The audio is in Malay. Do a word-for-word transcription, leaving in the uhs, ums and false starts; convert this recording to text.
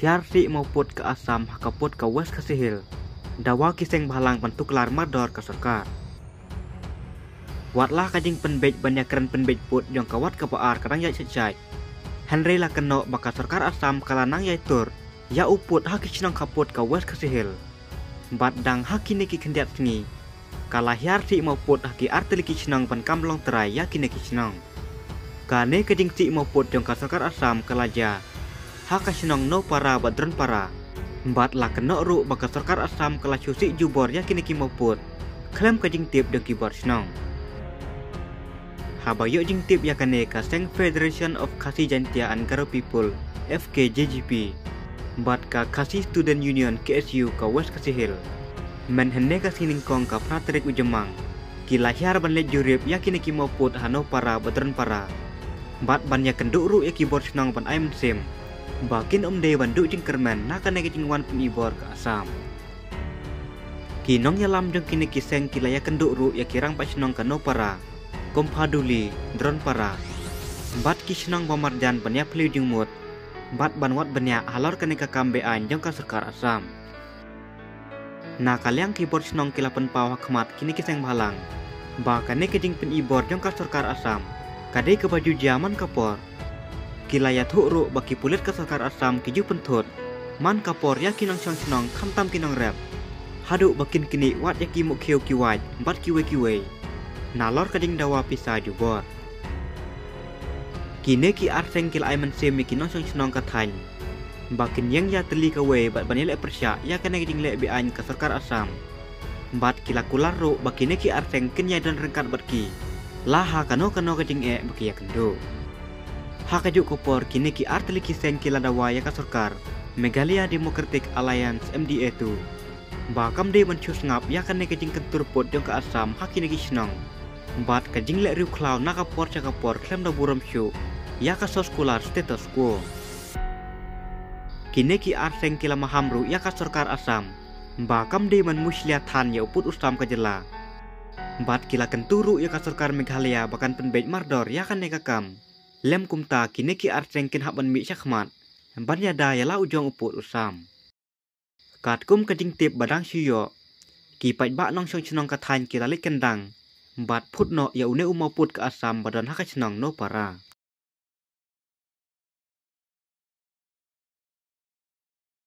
hiar si mau put ke Assam hakaput ke West Kasihil. Dawa kiseng bahalang pentuklar mador ke serkar. Watlah kajing penbej banyak keren penbej put yang kawat ke paar kadang yai secai. Henry lah keno baka serkar Assam kalanang yai tur. Ya uput haki senang kaput ke West Kasihil. Badang haki neki kendiat sengi. Kala hiar si mau put haki artiliki senang pen kamlong terai ya kineki senang. Kane kajing si mau put yang ke serkar Assam kalaja. Haka senang no para badron para. Bat lah kena ru baka serkar Assam kala cusi jubor ya kini ki mauput. Klaim kajing tip dan kibar senang. Habayo jing tip ya kane ka Seng Federation of Khasi Jantia and Garo People F K J G P. Bat ka Khasi Student Union K S U ka West Kasihil. Men henne ka siningkong ka praterik ujemang. Kila hiar banlet jurip ya kini ki mauput hano para badron para. Bat banyak kenduk ru ya kibar senang ban aim sim. Bakin om de banduk jing kermen nak kena kejing wan penibor ke Assam. Kinong ya lam jeng kini kiseng kilaya kenduk ru ya kirang pak senong kano para. Kompaduli dron para. Bat kisenong pamarjan banyak peliu jing mut. Bat banwat banyak halor kena kakambe an jeng ka serkar Assam. Na kaliang kibor senong kilapan pawah kemat kini kiseng balang. Bakane kejing penibor jeng ka serkar Assam. Kadai ke baju jaman kapor. Kilaya thuk baki pulit ke serkar Assam kiju pentut. Man kapor ya kinang syang senong kamtam kinang rap. Hadu bakin kini wat ya kimuk kiu kiwaj bat kiwe kiwe. Nalor kading dawa pisah jubor. Kine ki arseng kila aiman semi kinang syang senong katany. Bakin yang ya teli kawe bat banilek persyak ya kena kading lek bian ke serkar Assam. Bat kila kular ru bakine ki arseng kenya dan rengkat bat ki. Laha kano kano kading e baki ya kendo. Hakajuk kopor kini ki artili kiseng kila dawa ya ka serkar Meghalaya Democratic Alliance M D A tu. Bakam de mencus ngap ya kan nekejing kentur pot jong ke Assam hakini ki senang. Bat kajing lek riu klau nak kapor cakapor klem da buram syu ya ka sos kular status quo. Kini ki arseng kila mahamru ya ka serkar Assam. Bakam de men musliatan ya uput ustam ka jela. Bat kila kenturu ya ka serkar Meghalaya bakan penbej mardor ya kan nekakam. Lem kumta kini ki arseng kin haban mi syakmat. Ban yada ya la ujong uput usam. Kat kum kajing tip badang syuyo. Ki pait bak nong syong senong katany kita lik kendang. Bat put no ya une umau put ke Assam badan haka senong no para.